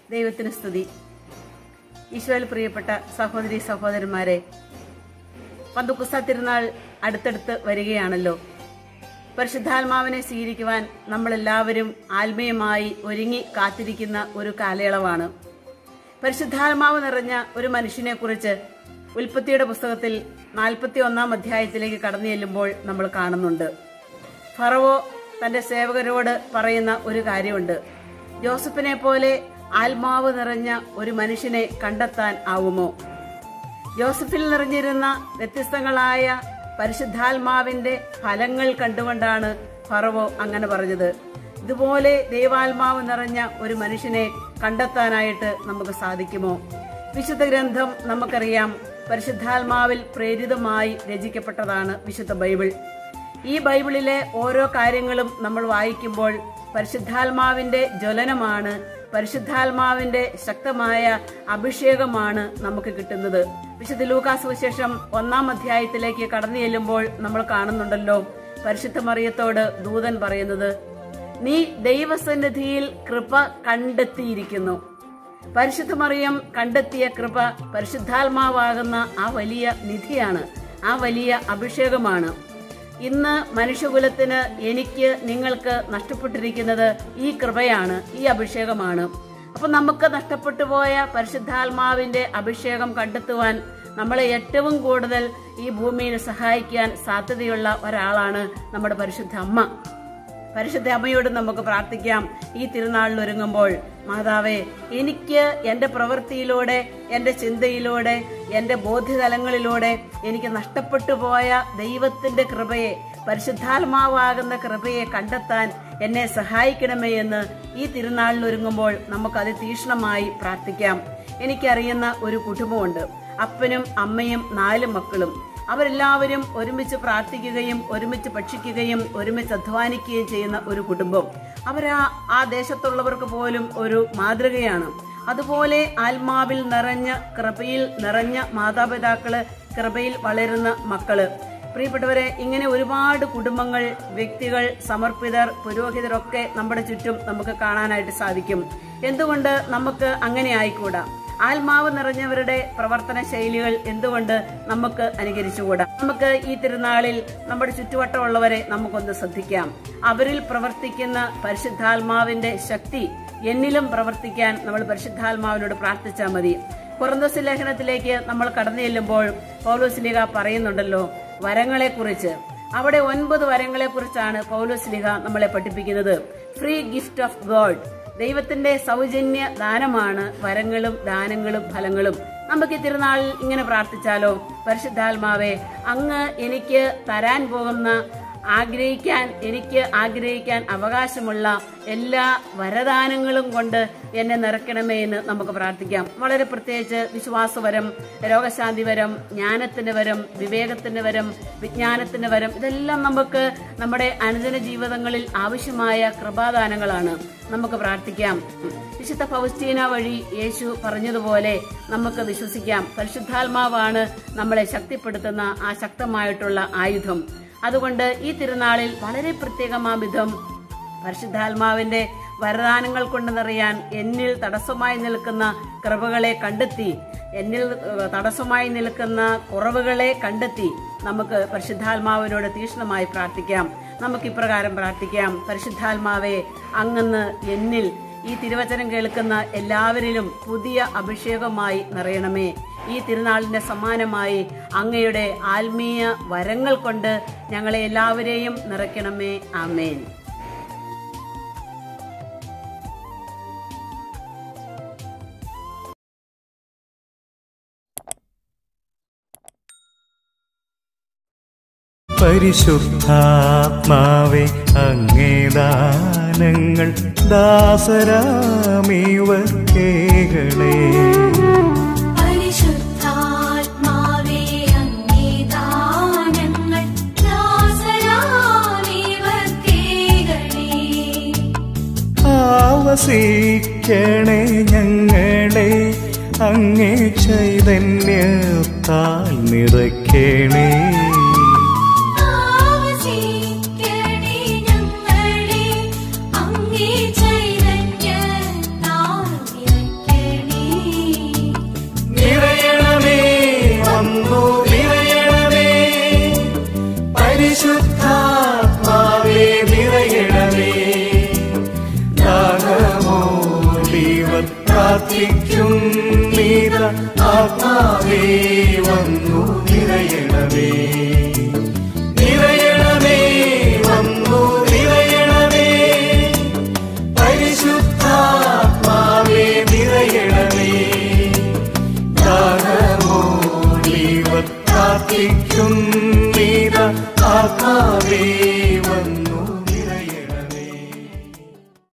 ദൈവത്തിന് സ്തുതി. ഈശോയിൽ പ്രിയപ്പെട്ട സഹോദരി സഹോദരന്മാരെ, പന്തക്കുസ്ത തിരുനാൾ അടുത്തടുത്ത് വരികയാണല്ലോ. പരിശുദ്ധാത്മാവിനെ സ്വീകരിക്കുവാൻ നമ്മളെല്ലാവരും ആത്മീയമായി ഒരുങ്ങി കാത്തിരിക്കുന്ന ഒരു കാലയളവാണ്. പരിശുദ്ധാത്മാവ് നിറഞ്ഞ ഒരു മനുഷ്യനെ കുറിച്ച് ഉൽപ്പത്തിയുടെ പുസ്തകത്തിൽ 41 അധ്യായത്തിലേക്ക് കടന്നു ചെല്ലുമ്പോൾ നമ്മൾ കാണുന്നുണ്ട്. ഫറവോ തന്റെ സേവകരോട് പറയുന്ന ഒരു കാര്യമുണ്ട്. ജോസഫിനെ പോലെ ആത്മാവ് നിറഞ്ഞ ഒരു മനുഷ്യനെ കണ്ടെത്താൻ ആവുമോ? ജോസഫിൽ നിറഞ്ഞിരുന്ന വ്യത്യസ്തങ്ങളായ പരിശുദ്ധാത്മാവിന്റെ ഫലങ്ങൾ കണ്ടുകൊണ്ടാണ് ഫറവോ അങ്ങനെ പറഞ്ഞത്. ഇതുപോലെ ദൈവാത്മാവ് നിറഞ്ഞ ഒരു മനുഷ്യനെ കണ്ടെത്താനായിട്ട് നമുക്ക് സാധിക്കുമോ? വിശുദ്ധ ഗ്രന്ഥം നമുക്കറിയാം, പരിശുദ്ധാത്മാവിൽ പ്രേരിതമായി രചിക്കപ്പെട്ടതാണ് വിശുദ്ധ ബൈബിൾ. ഈ ബൈബിളിലെ ഓരോ കാര്യങ്ങളും നമ്മൾ വായിക്കുമ്പോൾ പരിശുദ്ധാത്മാവിന്റെ ജ്വലനമാണ്, പരിശുദ്ധാത്മാവിന്റെ ശക്തമായ അഭിഷേകമാണ് നമുക്ക് കിട്ടുന്നത്. വിശുദ്ധ ലൂക്കാസ് സുവിശേഷം 1 അധ്യായത്തിലേക്ക് കടന്നു ചെല്ലുമ്പോൾ നമ്മൾ കാണുന്നുണ്ടല്ലോ, പരിശുദ്ധ മറിയത്തോട് ദൂതൻ പറയുന്നത്, നീ ദൈവസന്നിധിയിൽ കൃപ കണ്ടെത്തിയിരിക്കുന്നു. പരിശുദ്ധ മറിയം കണ്ടെത്തിയ കൃപ പരിശുദ്ധാത്മാവാകുന്ന ആ വലിയ നിധിയാണ്, ആ വലിയ അഭിഷേകമാണ്. ഇന്ന് മനുഷ്യകുലത്തിന്, എനിക്ക്, നിങ്ങൾക്ക് നഷ്ടപ്പെട്ടിരിക്കുന്നത് ഈ കൃപയാണ്, ഈ അഭിഷേകമാണ്. അപ്പൊ നമുക്ക് നഷ്ടപ്പെട്ടു പോയ പരിശുദ്ധാത്മാവിന്റെ അഭിഷേകം കണ്ടെത്തുവാൻ നമ്മളെ ഏറ്റവും കൂടുതൽ ഈ ഭൂമിയിൽ സഹായിക്കാൻ സാധ്യതയുള്ള ഒരാളാണ് നമ്മുടെ പരിശുദ്ധ അമ്മ. പരിശുദ്ധ അമ്മയോട് നമുക്ക് പ്രാർത്ഥിക്കാം. ഈ തിരുനാളിൽ ഒരുങ്ങുമ്പോൾ, മാതാവേ, എനിക്ക് എന്റെ പ്രവൃത്തിയിലൂടെ, എന്റെ ചിന്തയിലൂടെ, എന്റെ ബോധ്യതലങ്ങളിലൂടെ എനിക്ക് നഷ്ടപ്പെട്ടു പോയ ദൈവത്തിന്റെ കൃപയെ, പരിശുദ്ധാത്മാവാകുന്ന കൃപയെ കണ്ടെത്താൻ എന്നെ സഹായിക്കണമേ എന്ന് ഈ തിരുനാളിൽ ഒരുങ്ങുമ്പോൾ നമുക്ക് അതിതീക്ഷ്ണമായി പ്രാർത്ഥിക്കാം. എനിക്കറിയുന്ന ഒരു കുടുംബമുണ്ട്. അപ്പനും അമ്മയും 4 മക്കളും. അവരെല്ലാവരും ഒരുമിച്ച് പ്രാർത്ഥിക്കുകയും ഒരുമിച്ച് ഭക്ഷിക്കുകയും ഒരുമിച്ച് അധ്വാനിക്കുകയും ചെയ്യുന്ന ഒരു കുടുംബം. ആ ദേശത്തുള്ളവർക്ക് പോലും ഒരു മാതൃകയാണ്. അതുപോലെ ആത്മാവിൽ നിറഞ്ഞ, കൃപയിൽ നിറഞ്ഞ മാതാപിതാക്കള്, കൃപയിൽ വളരുന്ന മക്കള്. പ്രിയപ്പെട്ടവരെ, ഇങ്ങനെ ഒരുപാട് കുടുംബങ്ങൾ, വ്യക്തികൾ, സമർപ്പിതർ, പുരോഹിതരൊക്കെ നമ്മുടെ ചുറ്റും നമുക്ക് കാണാനായിട്ട് സാധിക്കും. എന്തുകൊണ്ട് നമുക്ക് അങ്ങനെ ആയിക്കൂടാ? ആത്മാവ് നിറഞ്ഞവരുടെ പ്രവർത്തന ശൈലികൾ എന്തുകൊണ്ട് നമുക്ക് അനുകരിച്ചുകൂടാ? നമുക്ക് ഈ തിരുനാളിൽ നമ്മുടെ ചുറ്റുവട്ടമുള്ളവരെ നമുക്കൊന്ന് ശ്രദ്ധിക്കാം. അവരിൽ പ്രവർത്തിക്കുന്ന പരിശുദ്ധാത്മാവിന്റെ ശക്തി എന്നിലും പ്രവർത്തിക്കാൻ നമ്മൾ പരിശുദ്ധാത്മാവിനോട് പ്രാർത്ഥിച്ചാൽ മതി. കൊറിന്തോസ് ലേഖനത്തിലേക്ക് നമ്മൾ കടന്നു ചെല്ലുമ്പോൾ പൗലോസ് പറയുന്നുണ്ടല്ലോ വരങ്ങളെ കുറിച്ച്. അവിടെ 9 വരങ്ങളെ കുറിച്ചാണ് പൗലോസ് നമ്മളെ പഠിപ്പിക്കുന്നത്. ഫ്രീ ഗിഫ്റ്റ് ഓഫ് ഗോഡ്, ദൈവത്തിന്റെ സൗജന്യ ദാനമാണ് വരങ്ങളും ദാനങ്ങളും ഫലങ്ങളും. നമുക്ക് ഈ തിരുനാളിൽ ഇങ്ങനെ പ്രാർത്ഥിച്ചാലോ? പരിശുദ്ധാത്മാവേ, അങ്ങ് എനിക്ക് തരാൻ പോകുന്ന, എനിക്ക് ആഗ്രഹിക്കാൻ അവകാശമുള്ള എല്ലാ വരദാനങ്ങളും കൊണ്ട് എന്നെ നിറയ്ക്കണമേ എന്ന് നമുക്ക് പ്രാർത്ഥിക്കാം. വളരെ പ്രത്യേകിച്ച് വിശ്വാസവരം, രോഗശാന്തിവരം, ജ്ഞാനത്തിന്റെ വരം, വിവേകത്തിന്റെ വരം, വിജ്ഞാനത്തിന്റെ വരം, ഇതെല്ലാം നമുക്ക് നമ്മുടെ അനുദിന ജീവിതങ്ങളിൽ ആവശ്യമായ കൃപാദാനങ്ങളാണ്. നമുക്ക് പ്രാർത്ഥിക്കാം. വിശുദ്ധ ഫൗസ്റ്റീന വഴി യേശു പറഞ്ഞതുപോലെ നമുക്ക് വിശ്വസിക്കാം, പരിശുദ്ധാത്മാവാണ് നമ്മളെ ശക്തിപ്പെടുത്തുന്ന ആ ശക്തമായിട്ടുള്ള ആയുധം. അതുകൊണ്ട് ഈ തിരുനാളിൽ വളരെ പ്രത്യേകമാവിധം പരിശുദ്ധാത്മാവിന്റെ വരദാനങ്ങൾ കൊണ്ട് നിറയാൻ എന്നിൽ തടസ്സമായി നിൽക്കുന്ന കൃപകളെ കണ്ടെത്തി, എന്നിൽ തടസ്സമായി നിൽക്കുന്ന കുറവുകളെ കണ്ടെത്തി നമുക്ക് പരിശുദ്ധാത്മാവിനോട് തീക്ഷ്ണമായി പ്രാർത്ഥിക്കാം. നമുക്ക് ഇപ്രകാരം പ്രാർത്ഥിക്കാം. പരിശുദ്ധാത്മാവേ, അങ്ങ് എന്നിൽ, ഈ തിരുവചനം കേൾക്കുന്ന എല്ലാവരിലും പുതിയ അഭിഷേകമായി നിറയണമേ. ഈ തിരുനാളിന്റെ സമ്മാനമായി അങ്ങയുടെ ആത്മീയ വരങ്ങൾ കൊണ്ട് ഞങ്ങളെ എല്ലാവരെയും നിറയ്ക്കണമേ. ആമേൻ. പരിശുദ്ധാത്മാവേ, അങ്ങേ ദാനങ്ങൾ ദാസരാമിവർ കേൾക്കണേ. പരിശുദ്ധാത്മാവേ, അങ്ങേ ദാനങ്ങൾ ദാസരാമിവർ കേൾക്കണേ. ആവസിക്കണേ ഞങ്ങളെ, അങ്ങേ ചൈതന്യത്താൽ നിറയ്ക്കണേ. പ്രാർത്ഥിക്കും നീത ആത്മാവേ വന്നു നിറയണമേ നിറയണമേ വന്നു നിറയണമേ പരിശുദ്ധാത്മാവേ നിറയണമേ ദാനമോടിവർ പ്രാർത്ഥിക്കും നീത ആത്മാവേ